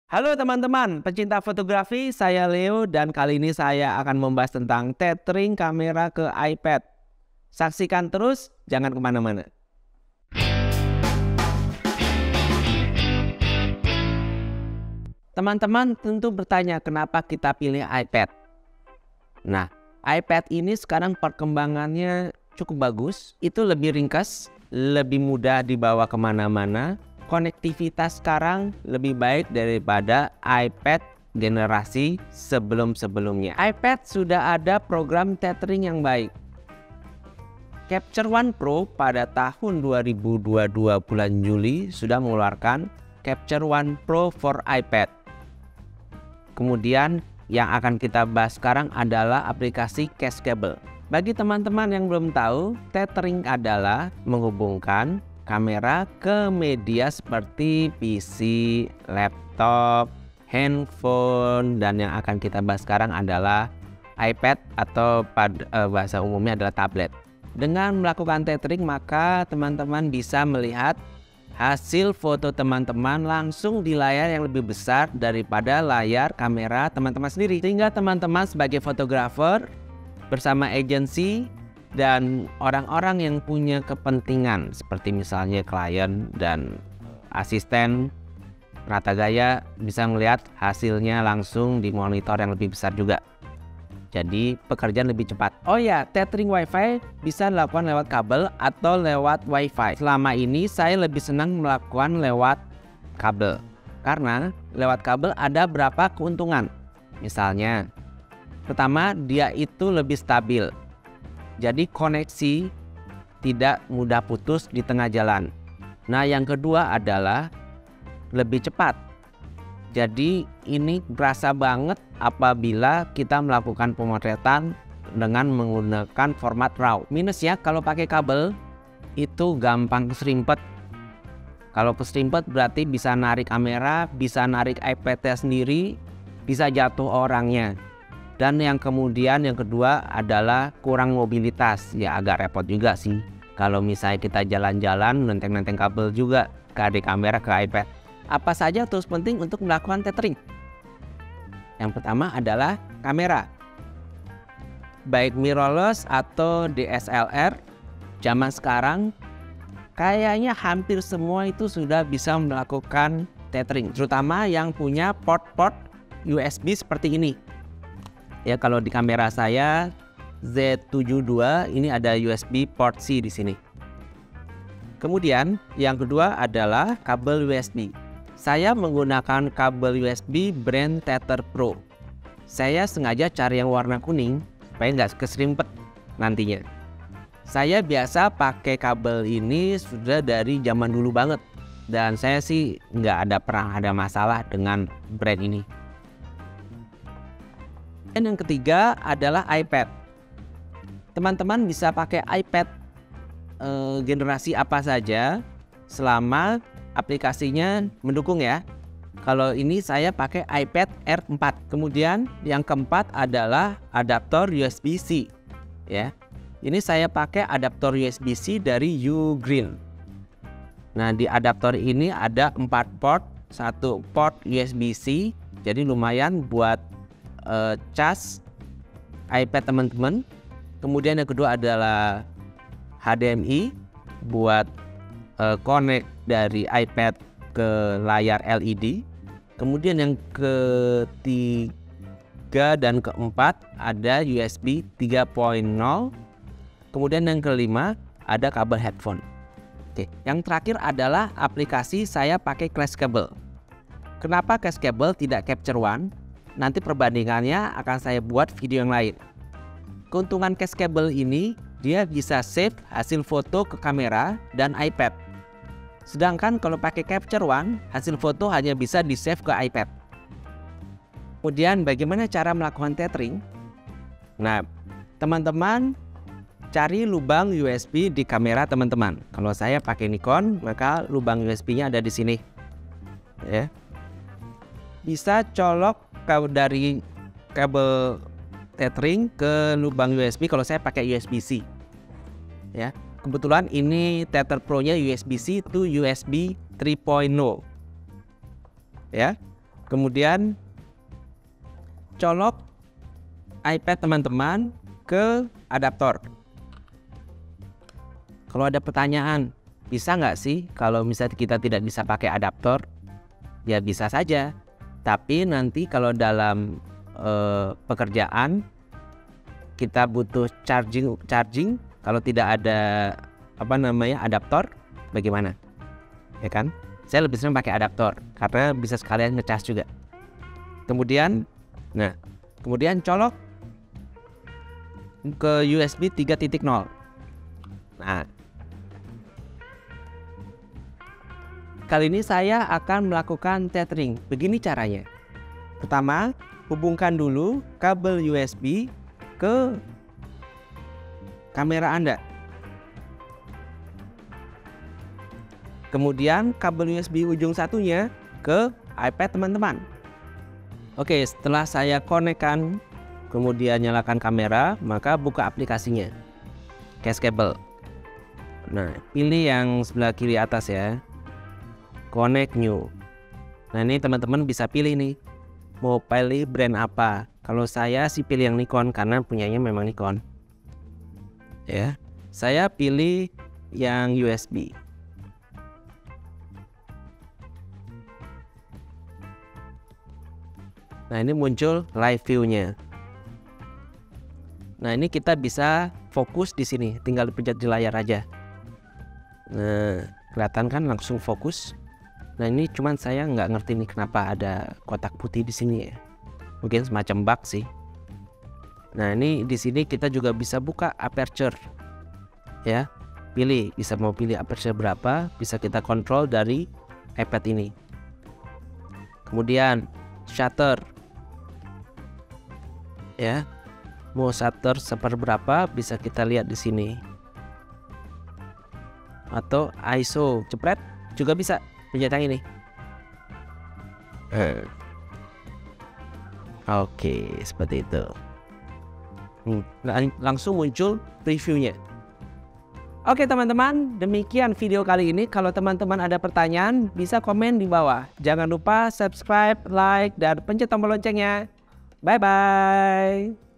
Halo teman-teman, pecinta fotografi, saya Leo dan kali ini saya akan membahas tentang tethering kamera ke iPad. Saksikan terus, jangan kemana-mana. Teman-teman tentu bertanya kenapa kita pilih iPad. Nah, iPad ini sekarang perkembangannya cukup bagus, itu lebih ringkas, lebih mudah dibawa kemana-mana. Konektivitas sekarang lebih baik daripada iPad generasi sebelum-sebelumnya. iPad sudah ada program tethering yang baik. Capture One Pro pada tahun 2022 bulan Juli sudah mengeluarkan Capture One Pro for iPad. Kemudian yang akan kita bahas sekarang adalah aplikasi Cashable. Bagi teman-teman yang belum tahu, tethering adalah menghubungkan kamera ke media seperti PC, laptop, handphone, dan yang akan kita bahas sekarang adalah iPad atau pada bahasa umumnya adalah tablet. Dengan melakukan tethering maka teman-teman bisa melihat hasil foto teman-teman langsung di layar yang lebih besar daripada layar kamera teman-teman sendiri. Sehingga teman-teman sebagai fotografer bersama agensi dan orang-orang yang punya kepentingan seperti misalnya klien dan asisten rata gaya bisa melihat hasilnya langsung di monitor yang lebih besar juga. Jadi pekerjaan lebih cepat. Oh ya, tethering WiFi bisa dilakukan lewat kabel atau lewat WiFi. Selama ini saya lebih senang melakukan lewat kabel karena lewat kabel ada beberapa keuntungan. Misalnya, pertama dia itu lebih stabil. Jadi koneksi tidak mudah putus di tengah jalan. Nah, yang kedua adalah lebih cepat. Jadi ini berasa banget apabila kita melakukan pemotretan dengan menggunakan format RAW. Minusnya kalau pakai kabel itu gampang keserimpet. Kalau keserimpet berarti bisa narik kamera, bisa narik iPad-nya sendiri, bisa jatuh orangnya. Dan yang kedua adalah kurang mobilitas. Ya agak repot juga sih. Kalau misalnya kita jalan-jalan nenteng-nenteng kabel juga dari kamera ke iPad. Apa saja tools penting untuk melakukan tethering? Yang pertama adalah kamera. Baik mirrorless atau DSLR, zaman sekarang kayaknya hampir semua itu sudah bisa melakukan tethering. Terutama yang punya port-port USB seperti ini. Ya, kalau di kamera saya Z72 ini ada USB port C di sini. Kemudian yang kedua adalah kabel USB. Saya menggunakan kabel USB brand Tether Pro. Saya sengaja cari yang warna kuning supaya nggak keserimpet nantinya. Saya biasa pakai kabel ini sudah dari zaman dulu banget dan saya sih nggak pernah ada masalah dengan brand ini. Dan yang ketiga adalah iPad. Teman-teman bisa pakai iPad generasi apa saja selama aplikasinya mendukung ya. Kalau ini saya pakai iPad Air 4. Kemudian yang keempat adalah adaptor USB-C ya. Ini saya pakai adaptor USB-C dari Ugreen. Nah, di adaptor ini ada 4 port, 1 port USB-C. Jadi lumayan buat cas iPad teman-teman. Kemudian yang kedua adalah HDMI buat connect dari iPad ke layar LED. Kemudian yang ketiga dan keempat ada USB 3.0. Kemudian yang kelima ada kabel headphone. Oke, yang terakhir adalah aplikasi saya pakai Cashable. Kenapa Cashable tidak Capture One? Nanti perbandingannya akan saya buat video yang lain. Keuntungan Cashable ini dia bisa save hasil foto ke kamera dan iPad. Sedangkan kalau pakai Capture One, hasil foto hanya bisa di-save ke iPad. Kemudian bagaimana cara melakukan tethering? Nah, teman-teman cari lubang USB di kamera teman-teman. Kalau saya pakai Nikon, maka lubang USB-nya ada di sini. Ya. Bisa colok dari kabel tethering ke lubang USB kalau saya pakai USB-C. Ya. Kebetulan ini Tether Pro-nya USB-C to USB 3.0. Ya. Kemudian colok iPad teman-teman ke adaptor. Kalau ada pertanyaan, bisa nggak sih kalau misalnya kita tidak bisa pakai adaptor? Ya bisa saja. Tapi nanti kalau dalam pekerjaan kita butuh charging, kalau tidak ada adaptor, bagaimana? Ya kan? Saya lebih sering pakai adaptor karena bisa sekalian ngecas juga. Kemudian colok ke USB 3.0. Nah, kali ini saya akan melakukan tethering. Begini caranya. Pertama, hubungkan dulu kabel USB ke kamera Anda. Kemudian kabel USB ujung satunya ke iPad teman-teman. Oke, setelah saya konekkan, kemudian nyalakan kamera, maka buka aplikasinya. Cashcable. Nah, pilih yang sebelah kiri atas ya. Connect new. Nah, ini teman-teman bisa pilih nih. Mau pilih brand apa? Kalau saya sih pilih yang Nikon karena punyanya memang Nikon. Ya. Saya pilih yang USB. Nah, ini muncul live view-nya. Nah, ini kita bisa fokus di sini, tinggal dipencet di layar aja. Nah, kelihatan kan langsung fokus. Nah, ini cuman saya nggak ngerti nih kenapa ada kotak putih di sini ya. Mungkin semacam bug sih. Nah, ini di sini kita juga bisa buka aperture. Ya. Mau pilih aperture berapa, bisa kita kontrol dari iPad ini. Kemudian shutter. Ya. Mau shutter seperberapa bisa kita lihat di sini. Atau ISO jepret juga bisa pencet yang ini. Oke, seperti itu. Langsung muncul previewnya. Oke teman-teman, demikian video kali ini. Kalau teman-teman ada pertanyaan, bisa komen di bawah. Jangan lupa subscribe, like, dan pencet tombol loncengnya. Bye-bye.